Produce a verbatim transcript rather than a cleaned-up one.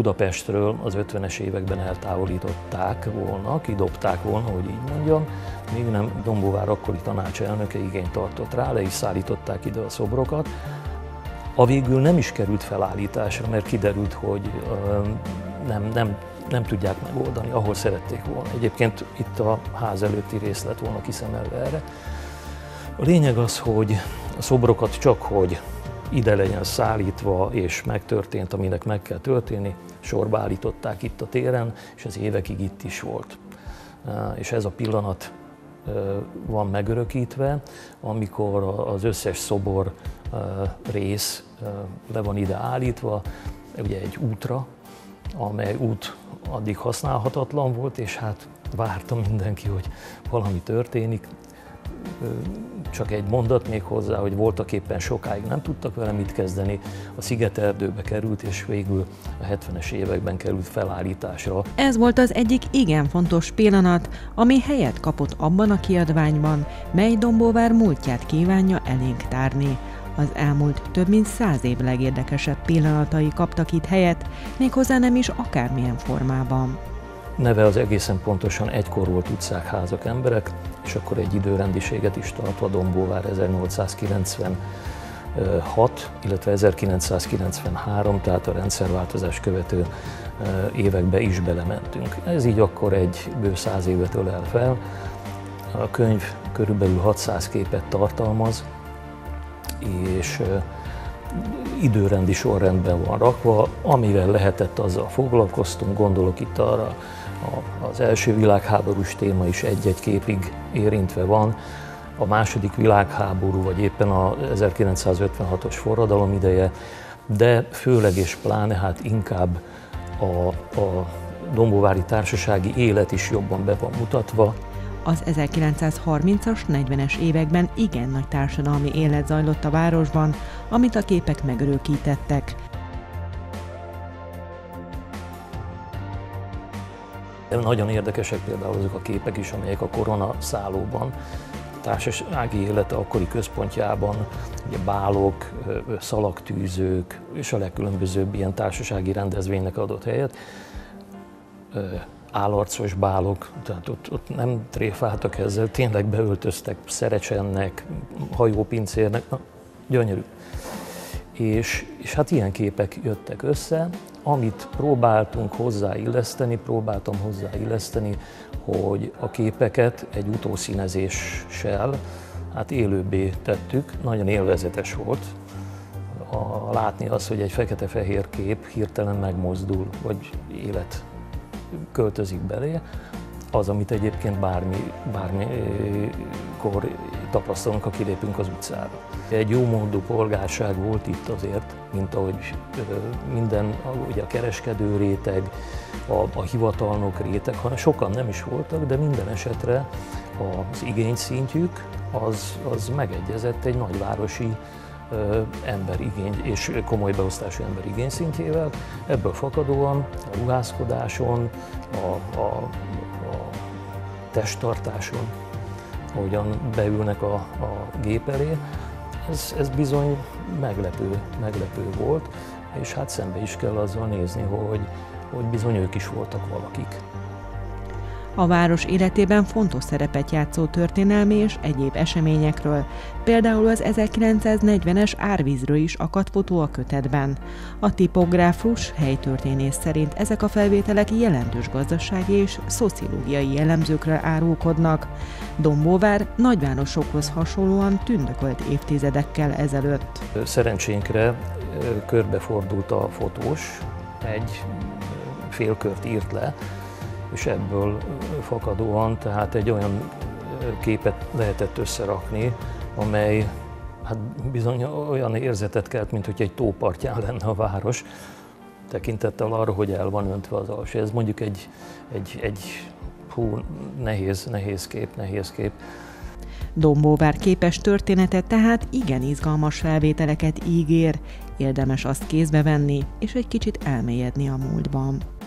Budapestről az ötvenes években eltávolították volna, kidobták volna, hogy így mondjam, még nem Dombóvár akkori tanácselnöke igényt tartott rá, le is szállították ide a szobrokat. A végül nem is került felállításra, mert kiderült, hogy nem, nem, nem tudják megoldani, ahol szerették volna. Egyébként itt a ház előtti rész lett volna kiszemelve erre. A lényeg az, hogy a szobrokat csak hogy ide legyen szállítva, és megtörtént, aminek meg kell történni, sorba állították itt a téren, és ez évekig itt is volt. És ez a pillanat van megörökítve, amikor az összes szobor rész le van ide állítva, ugye egy útra, amely út addig használhatatlan volt, és hát várta mindenki, hogy valami történik. Csak egy mondat még hozzá, hogy voltak éppen sokáig nem tudtak vele mit kezdeni, a Szigeterdőbe került, és végül a hetvenes években került felállításra. Ez volt az egyik igen fontos pillanat, ami helyet kapott abban a kiadványban, mely Dombóvár múltját kívánja elénk tárni. Az elmúlt több mint száz év legérdekesebb pillanatai kaptak itt helyet, méghozzá nem is akármilyen formában. Neve az egészen pontosan egykor volt utcák, házak, emberek, és akkor egy időrendiséget is tartva Dombóvár ezernyolcszázkilencvenhat, illetve ezerkilencszázkilencvenhárom, tehát a rendszerváltozás követő évekbe is belementünk. Ez így akkor egy bő száz évet ölel fel. A könyv körülbelül hatszáz képet tartalmaz, és időrendi sorrendben van rakva, amivel lehetett, azzal foglalkoztunk, gondolok itt arra, az első világháborús téma is egy-egy képig érintve van, a második világháború, vagy éppen a ezerkilencszázötvenhatos forradalom ideje, de főleg és pláne hát inkább a, a dombóvári társasági élet is jobban be van mutatva. Az ezerkilencszázharmincas, negyvenes években igen nagy társadalmi élet zajlott a városban, amit a képek megörökítettek. Nagyon érdekesek például azok a képek is, amelyek a koronaszállóban, társasági élete akkori központjában, ugye bálok, szalagtűzők és a legkülönbözőbb ilyen társasági rendezvénynek adott helyet. Állarcos bálok, tehát ott, ott nem tréfáltak ezzel, tényleg beöltöztek szerecsennek, hajópincérnek, na, gyönyörű. És, és hát ilyen képek jöttek össze, amit próbáltunk hozzáilleszteni, próbáltam hozzáilleszteni, hogy a képeket egy utószínezéssel hát élőbbé tettük, nagyon élvezetes volt a, látni azt, hogy egy fekete-fehér kép hirtelen megmozdul, vagy élet költözik belé, az, amit egyébként bármi, bármikor tapasztalunk, ha kilépünk az utcára. Egy jómódú polgárság volt itt azért, mint ahogy minden, ugye a kereskedő réteg, a, a hivatalnok réteg, hanem sokan nem is voltak, de minden esetre az igényszintjük az, az megegyezett egy nagyvárosi emberigény és komoly beosztású ember igényszintjével. Ebből fakadóan a ruházkodáson, a, a, a testtartáson, ahogyan beülnek a, a gép elé, ez, ez bizony meglepő, meglepő volt, és hát szembe is kell azzal nézni, hogy, hogy bizony ők is voltak valakik. A város életében fontos szerepet játszó történelmi és egyéb eseményekről, például az ezerkilencszáznegyvenes árvízről is akadt fotó a kötetben. A tipográfus, helytörténész szerint ezek a felvételek jelentős gazdasági és szociológiai jellemzőkről árulkodnak. Dombóvár nagyvárosokhoz hasonlóan tündökölt évtizedekkel ezelőtt. Szerencsénkre körbefordult a fotós, egy félkört írt le, és ebből fakadóan tehát egy olyan képet lehetett összerakni, amely hát bizony olyan érzetet kelt, mint hogy egy tópartján lenne a város, tekintettel arra, hogy el van öntve az alsó. Ez mondjuk egy, egy, egy hú, nehéz, nehéz kép, nehéz kép. Dombóvár képes története tehát igen izgalmas felvételeket ígér, érdemes azt kézbe venni és egy kicsit elmélyedni a múltban.